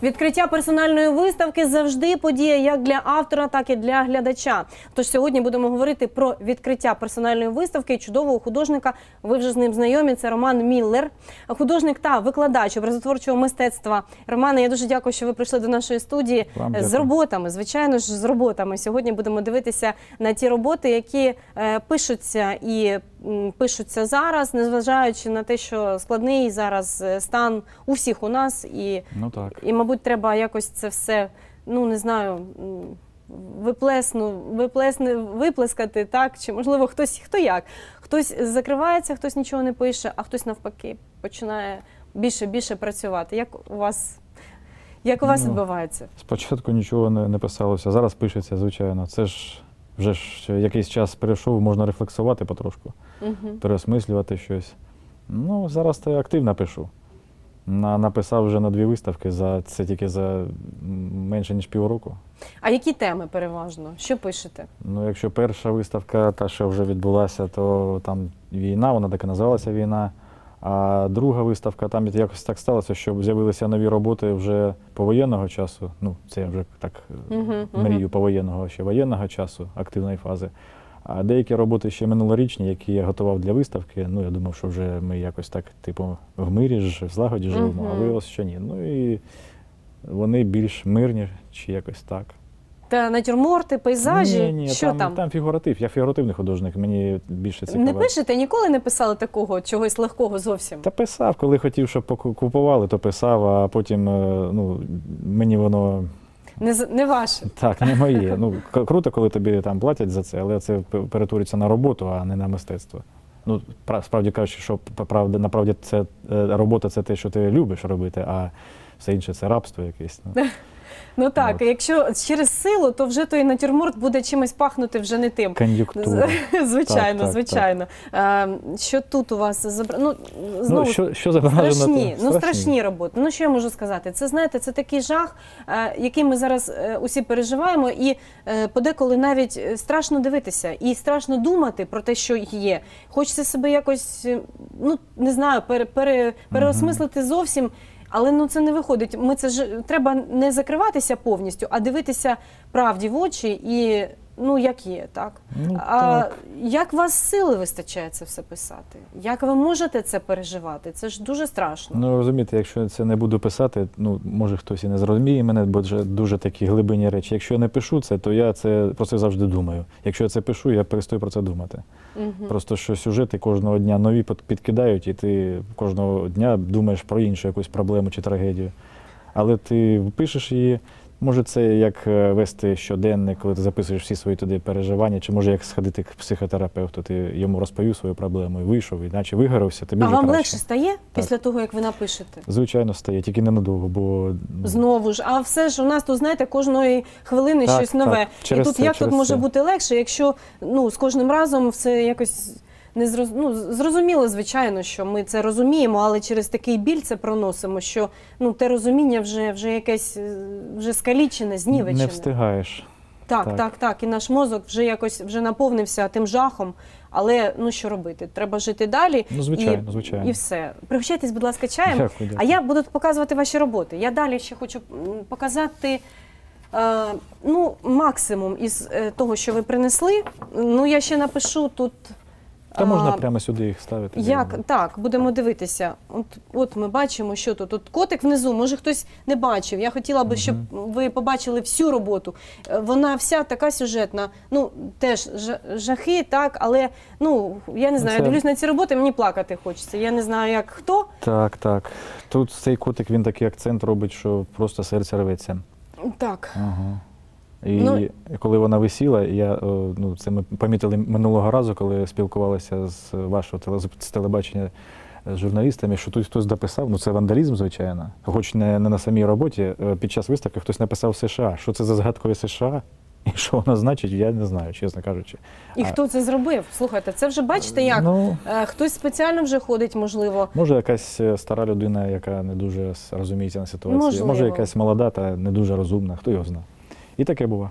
Відкриття персональної виставки завжди подія як для автора, так і для глядача. Тож сьогодні будемо говорити про відкриття персональної виставки чудового художника. Ви вже з ним знайомі. Це Роман Міллер, художник та викладач образотворчого мистецтва. Романе, я дуже дякую, що ви прийшли до нашої студії з роботами. Звичайно ж, з роботами. Сьогодні будемо дивитися на ті роботи, які пишуться зараз, незважаючи на те, що складний зараз стан у всіх у нас. І, мабуть, треба якось це все, ну, не знаю, виплескати, так? Чи, можливо, хто як. Хтось закривається, хтось нічого не пише, а хтось, навпаки, починає більше працювати. Як у вас відбувається? Спочатку нічого не писалося, зараз пишеться, звичайно. Це ж вже якийсь час перейшов, можна рефлексувати потрошку, переосмислювати щось. Ну, зараз я активно пишу. Написав вже на 2 виставки, це тільки за менше, ніж півроку. А які теми переважно? Що пишете? Ну, якщо перша виставка, та, що вже відбулася, то там війна, вона так і називалася «Війна». А друга виставка, там якось так сталося, що з'явилися нові роботи вже повоєнного часу. Ну, це я вже так мрію повоєнного, ще воєнного часу, активної фази. А деякі роботи ще минулорічні, які я готував для виставки, ну, я думав, що вже ми якось так, типу, в мирі, в злагоді живемо, а виявилося, що ні. Ну, і вони більш мирні, чи якось так. Та натюрморти, пейзажі? Ні, що там? Там фігуратив. Я фігуративний художник, мені більше цікаво. Не пишете? Ніколи не писали такого, чогось легкого зовсім? Та писав, коли хотів, щоб купували, то писав, а потім, ну, мені воно... Не ваше? Так, не моє. Ну, круто, коли тобі там платять за це, але це перетворюється на роботу, а не на мистецтво. Ну, справді кажучи, що направді це робота – це те, що ти любиш робити, а все інше – це рабство якесь. Ну так, якщо через силу, то вже той натюрморт буде чимось пахнути вже не тим. Кон'юнктура. Звичайно, звичайно. Що тут у вас зображено? Ну, знову, що зображено? Страшні роботи. Ну, що я можу сказати? Це, знаєте, це такий жах, який ми зараз усі переживаємо, і подеколи навіть страшно дивитися, і страшно думати про те, що є. Хочеться себе якось, ну, не знаю, переосмислити зовсім. Але ну, це не виходить. Треба не закриватися повністю, а дивитися правді в очі і, ну, як є, так? Так. Як у вас сили вистачає це все писати? Як ви можете це переживати? Це ж дуже страшно. Ну, розумієте, якщо я це не буду писати, ну, може хтось і не зрозуміє мене, бо це дуже такі глибинні речі. Якщо я не пишу це, то я про це завжди думаю. Якщо я це пишу, я перестаю про це думати. Просто що сюжети кожного дня нові підкидають, і ти кожного дня думаєш про іншу якусь проблему чи трагедію. Але ти пишеш її, може це як вести щоденник, коли ти записуєш всі свої туди переживання, чи може як сходити к психотерапевту, ти йому розповів свою проблему і вийшов, іначе вигорався, тобі вже краще. А вам легше стає після того, як ви напишете? Звичайно, стає, тільки ненадовго, бо... Знову ж, а все ж у нас тут, знаєте, кожної хвилини щось нове. І тут як тут може бути легше, якщо, ну, з кожним разом все якось... Зрозуміло, звичайно, що ми це розуміємо, але через такий біль це проносимо, що, ну, те розуміння вже якесь скалічене, знівечене. Не встигаєш. Так. І наш мозок вже якось наповнився тим жахом. Але, ну, що робити? Треба жити далі. Ну, звичайно. І все. Пригощайтесь, будь ласка, чаєм. Дякую. А я буду показувати ваші роботи. Я далі ще хочу показати... ну, максимум із того, що ви принесли. Ну, я ще напишу тут... Та можна прямо сюди їх ставити. Так, будемо дивитися. От ми бачимо, що тут. От котик внизу, може хтось не бачив. Я хотіла би, щоб ви побачили всю роботу. Вона вся така сюжетна. Ну, теж жахи, так, але, ну, я не знаю, я дивлюсь на ці роботи, мені плакати хочеться. Я не знаю, як хто. Так. Тут цей котик, він такий акцент робить, що просто серце рветься. Так. І коли вона висіла, це ми помітили минулого разу, коли спілкувалися з вашого телебачення з журналістами, що тут хтось дописав, ну це вандалізм, звичайно, хоч не на самій роботі, під час виставки хтось написав США. Що це за згадкові США? І що воно значить, я не знаю, чесно кажучи. І хто це зробив? Слухайте, це вже бачите як? Хтось спеціально вже ходить, можливо. Може якась стара людина, яка не дуже розуміється на ситуації. Може якась молода та не дуже розумна, хто його знає. І таке було.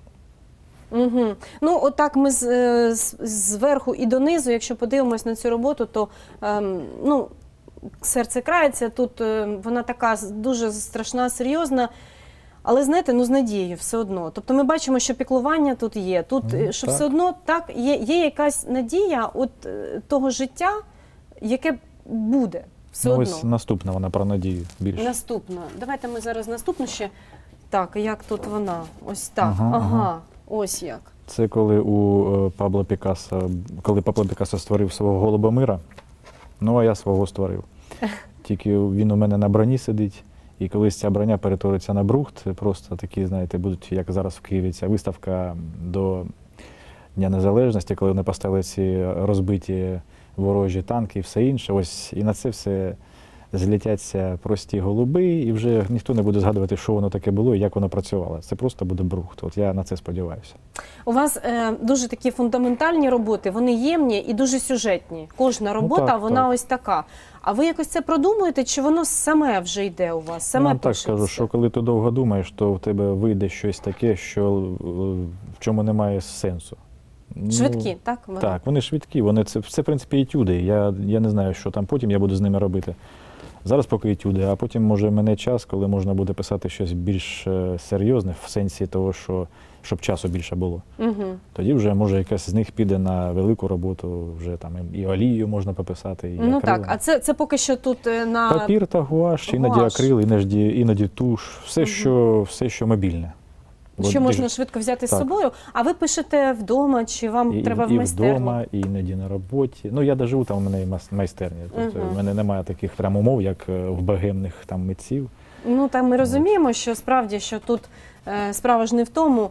Ну, отак ми зверху і донизу, якщо подивимось на цю роботу, то, ну, серце крається, тут вона така дуже страшна, серйозна. Але, знаєте, ну з надією все одно. Тобто ми бачимо, що піклування тут є. Тут, що так. все одно так, є якась надія от того життя, яке буде все Ну, одно. ось наступна вона про надію більше. Наступна. Давайте ми зараз наступну ще. Так, як тут вона? Ось так. Ага, Ага. ага. Ось як. Це коли у Пабло Пікассо, коли Пабло Пікассо створив свого Голубомира, ну а я свого створив. Тільки він у мене на броні сидить, і колись ця броня перетвориться на брухт, просто такі, знаєте, будуть, як зараз в Києві, ця виставка до Дня Незалежності, коли вони поставили ці розбиті ворожі танки і все інше. Ось і на це все злетяться прості голуби, і вже ніхто не буде згадувати, що воно таке було і як воно працювало. Це просто буде брухт. От я на це сподіваюся. У вас дуже такі фундаментальні роботи, вони ємні і дуже сюжетні. Кожна робота, так, вона так. ось така. А ви якось це продумуєте, чи воно саме вже йде у вас? Саме Я вам так пишеться? скажу, що коли ти довго думаєш, то в тебе вийде щось таке, що в чому немає сенсу. Ну, Швидкі, так? Вони? Так, вони швидкі, вони це в принципі етюди. Я не знаю, що там потім я буду з ними робити. Зараз поки етюди, а потім може мене час, коли можна буде писати щось більш серйозне, в сенсі того, що щоб часу більше було. Угу. Тоді вже може якась з них піде на велику роботу, вже там і олію можна пописати, і Ну акрилом. так, а це поки що тут на... Папір та гуаш, іноді Гуаш. акрил, іноді туш, все, що мобільне. Що От можна швидко взяти з так. собою, а ви пишете вдома, чи вам треба в і майстерні? вдома, і іноді на роботі. Ну, я живу, там у мене є майстерня. Тобто Мгм. в мене немає таких прям умов, як в богемних там митців. Ну, там ми розуміємо, що справді, що тут справа ж не в тому,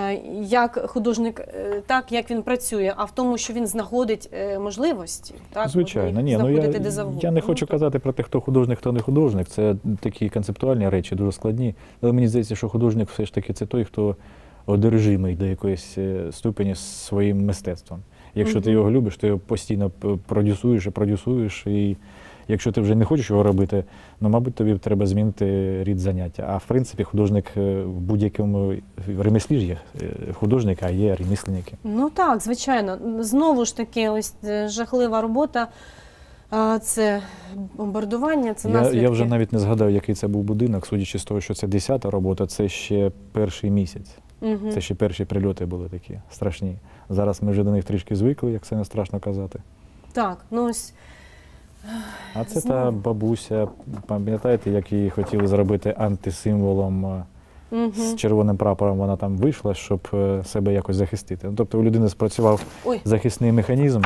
як художник, так, як він працює, а в тому, що він знаходить можливості. Так? Звичайно, Можна їх ні, знаходити де завгодно. я не хочу Ну, казати про те, хто художник, хто не художник. Це такі концептуальні речі, дуже складні. Але мені здається, що художник все ж таки це той, хто одержимий до якоїсь ступені своїм мистецтвом. Якщо ти його любиш, ти його постійно продюсуєш, і якщо ти вже не хочеш його робити, ну, мабуть, тобі треба змінити рід заняття. А в принципі, художник в будь-якому ремеслі ж є художник, а є ремісленники. Ну так, звичайно. Знову ж таки, ось жахлива робота. Це бомбардування, це наслідки. Я вже навіть не згадав, який це був будинок, судячи з того, що це 10-та робота, це ще перший місяць. Угу. Це ще перші прильоти були такі страшні. Зараз ми вже до них трішки звикли, як це не страшно казати. Так, ну ось. А це Знову. та бабуся, пам'ятаєте, як її хотіли зробити антисимволом з червоним прапором, вона там вийшла, щоб себе якось захистити. Ну, тобто у людини спрацював Ой. захисний механізм.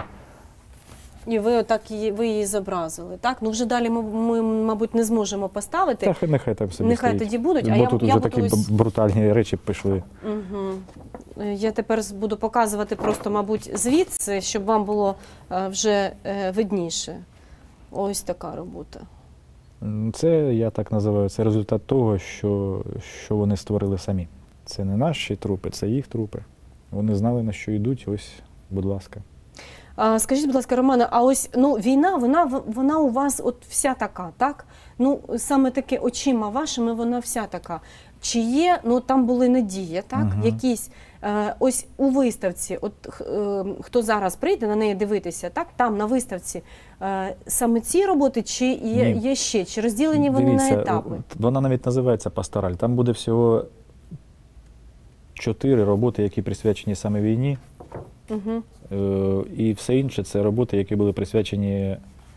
І ви отак ви її зобразили, так? Ну вже далі ми, мабуть, не зможемо поставити. Та нехай там собі Нехай стоїть. тоді будуть, а Бо тут вже буду такі ось... брутальні речі пішли. Угу. Я тепер буду показувати просто, мабуть, звідси, щоб вам було вже видніше. Ось така робота. Це, я так називаю, це результат того, що вони створили самі. Це не наші трупи, це їх трупи. Вони знали, на що йдуть, ось, будь ласка. Скажіть, будь ласка, Романе, а ось війна, вона у вас от вся така, так? Ну, саме таки очима вашими вона вся така. Чи є, ну там були надії, так? Якісь, ось у виставці, от хто зараз прийде на неї дивитися, так? Там на виставці саме ці роботи, чи є ще, чи розділені вони на етапи? Вона навіть називається «Пастораль». Там буде всього 4 роботи, які присвячені саме війні. Угу. І все інше – це роботи, які були присвячені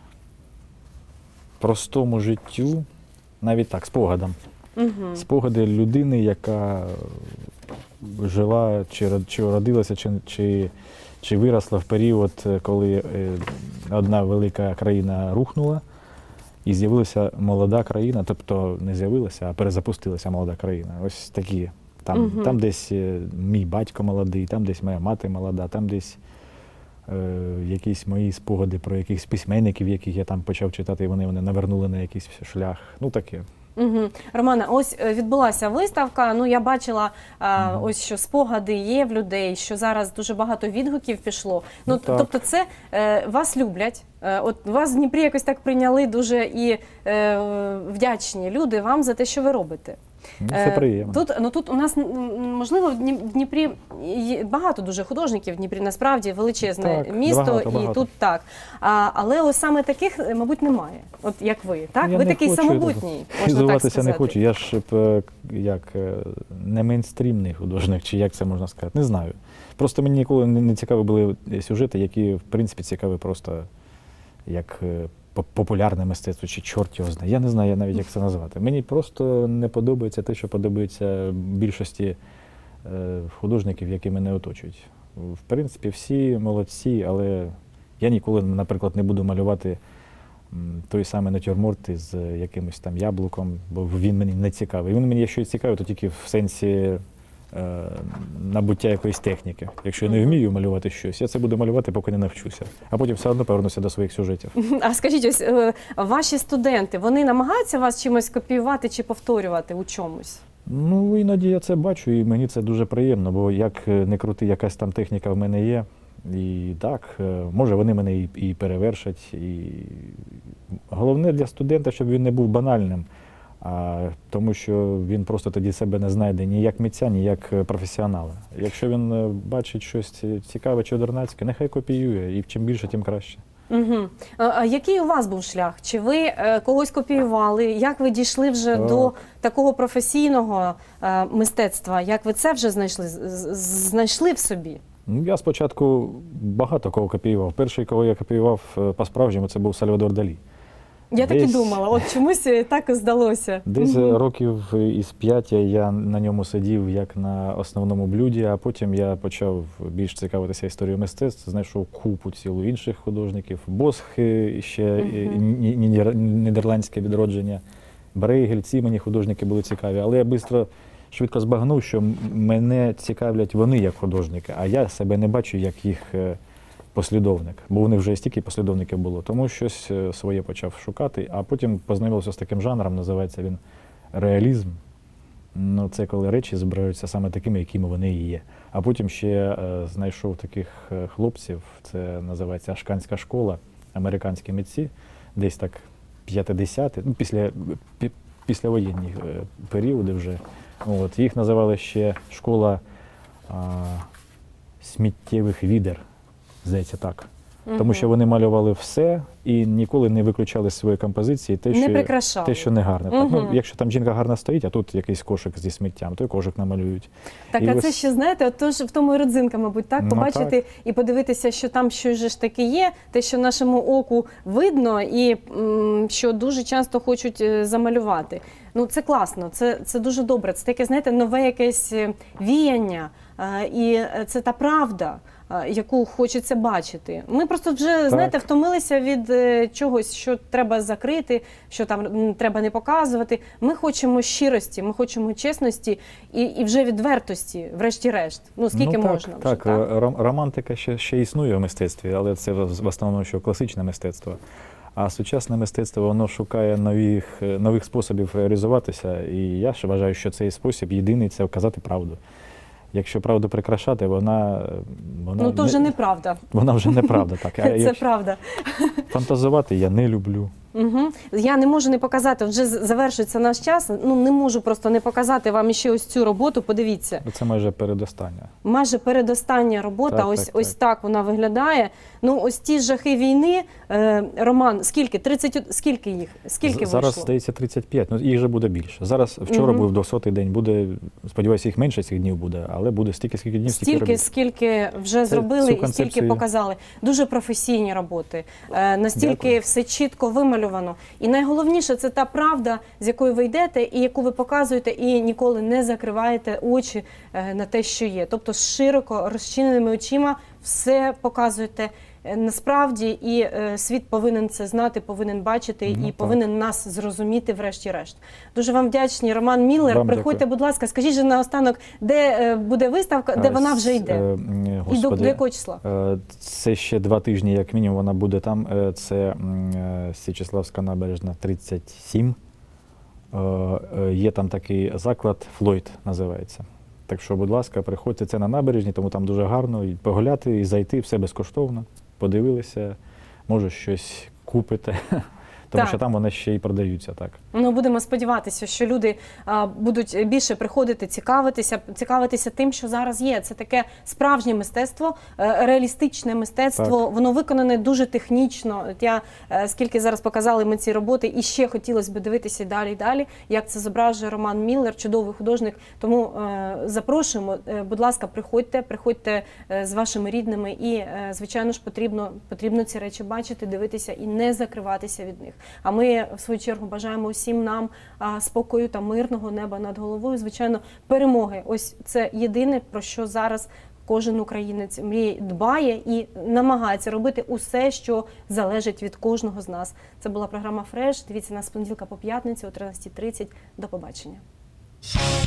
простому життю, навіть так, спогадам. Угу. Спогади людини, яка жила, чи родилася, чи виросла в період, коли одна велика країна рухнула, і з'явилася молода країна, тобто не з'явилася, а перезапустилася молода країна. Ось такі. Там десь мій батько молодий, там десь моя мати молода, там десь якісь мої спогади про якихось письменників, яких я там почав читати, і вони навернули на якийсь шлях. Ну таке. Угу. Романе, ось відбулася виставка, ну я бачила, ось що спогади є в людей, що зараз дуже багато відгуків пішло. Ну тобто це вас люблять, от вас в Дніпрі якось так прийняли дуже і вдячні люди вам за те, що ви робите. Це приємно. Тут у нас, можливо, в Дніпрі є багато дуже художників, в Дніпрі насправді величезне Так, місто, багато. і тут так. Але ось саме таких, мабуть, немає, от як ви, так? Я ви не такий хочу самобутній, можна так хизуватися сказати. не хочу. Я ж не мейнстрімний художник, чи як це можна сказати, не знаю. Просто мені ніколи не цікаві були сюжети, які, в принципі, цікаві просто як популярне мистецтво, чи чорт його знає. Я не знаю навіть, як це назвати. Мені просто не подобається те, що подобається більшості художників, які мене оточують. В принципі, всі молодці, але я ніколи, наприклад, не буду малювати той самий натюрморт із якимось там яблуком, бо він мені не цікавий. Він мені, якщо і цікавий, то тільки в сенсі набуття якоїсь техніки. Якщо я не вмію малювати щось, я це буду малювати, поки не навчуся. А потім все одно повернуся до своїх сюжетів. А скажіть, ось ваші студенти, вони намагаються вас чимось копіювати чи повторювати у чомусь? Ну, іноді я це бачу, і мені це дуже приємно, бо як не крути, якась там техніка в мене є. І так, може вони мене і перевершать. І головне для студента, щоб він не був банальним, тому що він просто тоді себе не знайде ні як митця, ні як професіонала. Якщо він бачить щось цікаве чи одернацьке, нехай копіює, і чим більше, тим краще. Угу. А який у вас був шлях? Чи ви когось копіювали? Як ви дійшли вже до такого професійного мистецтва? Як ви це вже знайшли в собі? Я спочатку багато кого копіював. Перший, кого я копіював по-справжньому, це був Сальвадор Далі. Я так і думала, от чомусь так і здалося. Десь років із 5 я на ньому сидів як на основному блюді, а потім я почав більш цікавитися історією мистецтв, знайшов купу цілу інших художників. Босх, ще нідерландське відродження, Брейгель, ці мені художники були цікаві. Але я швидко збагнув, що мене цікавлять вони як художники, а я себе не бачу як їх послідовник, бо вони вже стільки послідовників було, тому щось своє почав шукати, а потім познайомився з таким жанром, називається він реалізм. Ну, це коли речі збираються саме такими, якими вони і є. А потім ще знайшов таких хлопців, це називається Ашканська школа, американські митці, десь так 50-ті, ну, післявоєнні періоди вже. От, їх називали ще школа сміттєвих відер. Здається, так. Тому що вони малювали все і ніколи не виключали з своєї композиції те, що не гарне. Так, ну, якщо там жінка гарно стоїть, а тут якийсь кошик зі сміттям, то й кошик намалюють. Так, і а це ще, знаєте, отож в тому і родзинка, мабуть, так? Побачити так. І подивитися, що там щось же ж таки є, те, що нашому оку видно і що дуже часто хочуть замалювати. Ну, це класно, це дуже добре. Це таке, знаєте, нове якесь віяння, і це та правда, яку хочеться бачити. Ми просто вже, знаєте, втомилися від чогось, що треба закрити, що там треба не показувати. Ми хочемо щирості, ми хочемо чесності і вже відвертості, врешті-решт. Ну, скільки можна вже, так? Романтика ще існує в мистецтві, але це в основному що класичне мистецтво. А сучасне мистецтво, воно шукає нових способів реалізуватися, і я ще вважаю, що цей спосіб єдиний – це казати правду. Якщо правду прикрашати, вона ну, то вже неправда. Вона вже неправда, так. Це правда. Фантазувати я не люблю. Угу. Я не можу не показати, вже завершується наш час, ну не можу просто не показати вам ще ось цю роботу, подивіться. Це майже передостання. Майже передостання робота, ось так вона виглядає. Ну ось ті жахи війни, Роман, скільки? 30, скільки їх? Скільки вийшло? Зараз, здається, 35, ну їх вже буде більше. Зараз, вчора був 200-й день, буде, сподіваюся, їх менше цих днів буде, але буде стільки днів, скільки вже зробили і стільки показали. Дуже професійні роботи, настільки все чітко вималювано. І найголовніше – це та правда, з якою ви йдете і яку ви показуєте, і ніколи не закриваєте очі на те, що є. Тобто з широко розчиненими очима все показуєте насправді, і світ повинен це знати, повинен бачити і повинен нас зрозуміти врешті-решт. Дуже вам вдячні. Роман Міллер, приходьте, будь ласка, скажіть же наостанок, де буде виставка, де вона вже йде? Господи, і до якого числа? Це ще 2 тижні, як мінімум, вона буде там. Це Січеславська набережна, 37. Є там такий заклад, Флойд називається. Так що, будь ласка, приходьте, це на набережні, тому там дуже гарно і погуляти, і зайти, все безкоштовно. Подивилися, може щось купите. тому Так. що там вони ще й продаються. Так. Ну, будемо сподіватися, що люди будуть більше приходити, цікавитися тим, що зараз є. Це таке справжнє мистецтво, реалістичне мистецтво, Так. воно виконане дуже технічно. От я, скільки зараз показали ми ці роботи, і ще хотілося б дивитися далі і далі, як це зображує Роман Міллер, чудовий художник. Тому запрошуємо, будь ласка, приходьте з вашими рідними і, звичайно ж, потрібно ці речі бачити, дивитися і не закриватися від них. А ми, в свою чергу, бажаємо усім нам спокою та мирного неба над головою, звичайно, перемоги. Ось це єдине, про що зараз кожен українець мріє, дбає і намагається робити усе, що залежить від кожного з нас. Це була програма «Фреш». Дивіться нас з понеділка по п'ятницю о 13:30. До побачення.